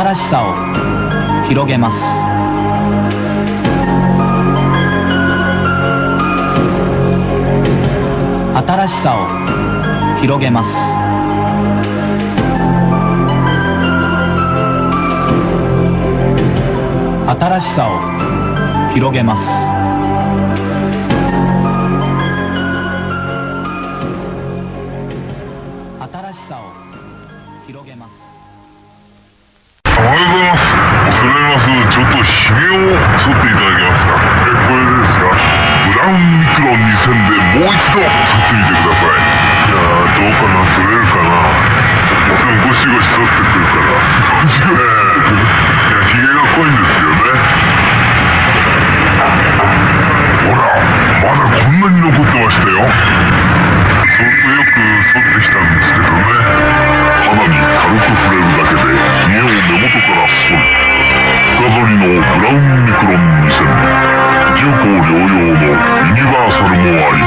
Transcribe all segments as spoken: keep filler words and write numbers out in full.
新しさを広げます。新しさを広げます。新しさを広げます。新しさを広げます。 おはようございます。恐れ入ります。ちょっとひげを剃っていただけますか。え、これですか。ブラウンミクロンにせんでもう一度剃ってみてください。いやー、どうかな、剃れるかな。いつもゴシゴシ剃ってくるから。ゴシゴシ。いや、ひげが濃いんですよね。ほら、まだこんなに残ってましたよ。相当よく剃ってきたんですけどね。肌に軽く触れるだけでひげを根元から剃る深剃りのブラウンミクロンにせん、重厚両用のユニバーサルもあります。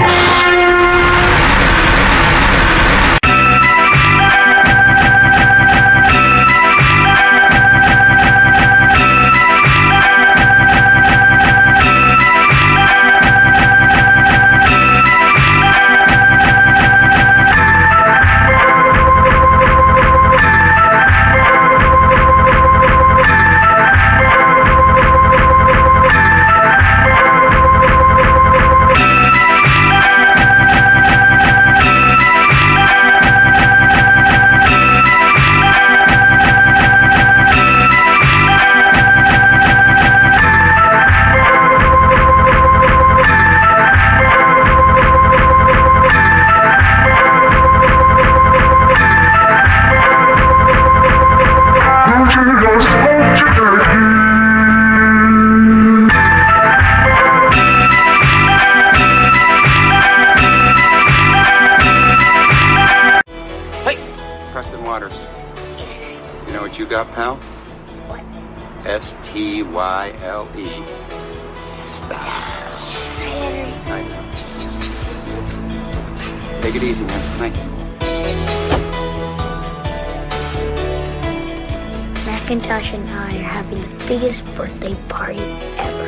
You know what you got, pal? What? S T Y L E. Stop. I know. Take it easy, man. Night. Macintosh and I are having the biggest birthday party ever.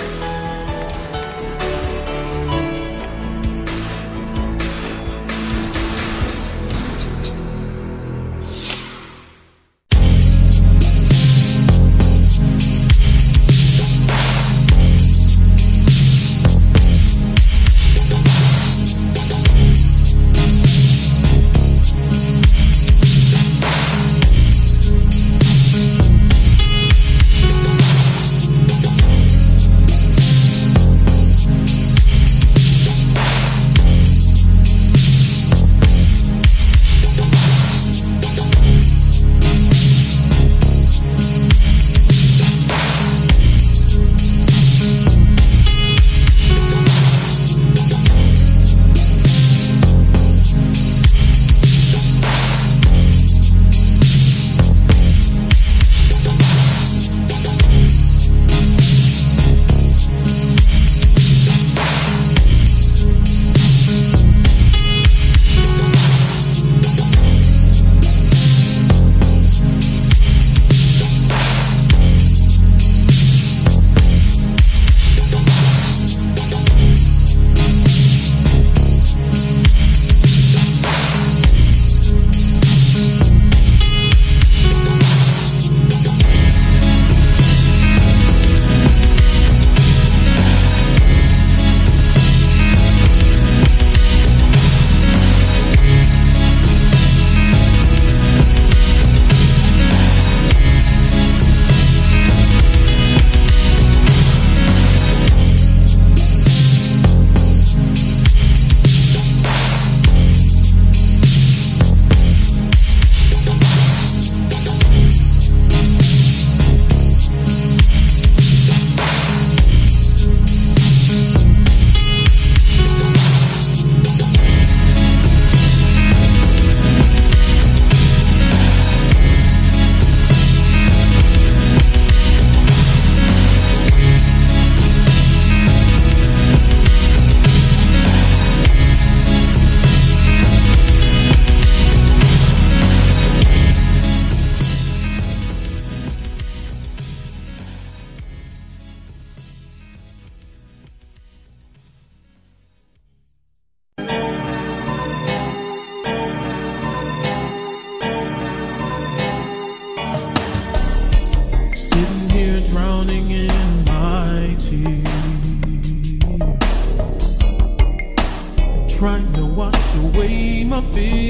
trying to wash away my fears.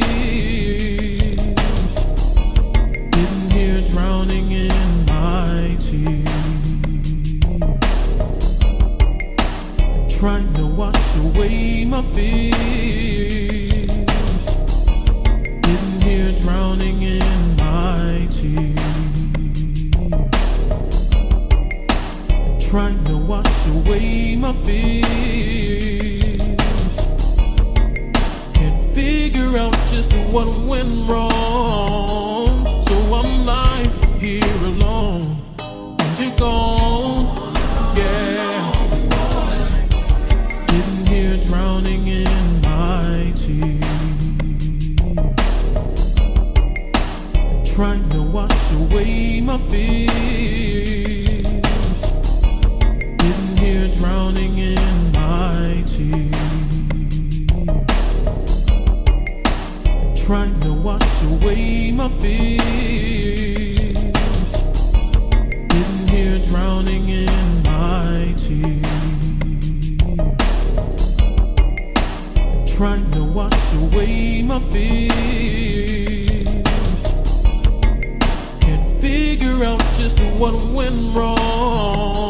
Sitting here drowning in my tears, trying to wash away my fears. Sitting here drowning in my tears, trying to wash away my fears. Can't figure out just what went wrong, so I'm lying here alone, and you're gone, yeah. Sitting here drowning in my tears, trying to wash away my fears. Sitting here drowning in my tears, trying to wash away my fears. Sitting here drowning in my tears, trying to wash away my fears. Can't figure out just what went wrong,